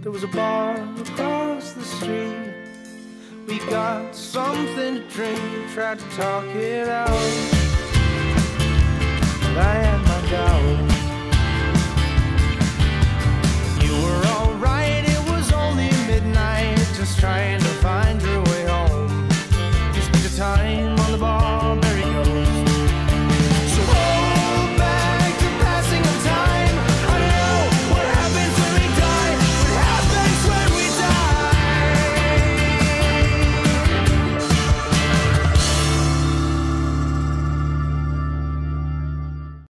There was a bar across the street. We got something to drink, tried to talk it out.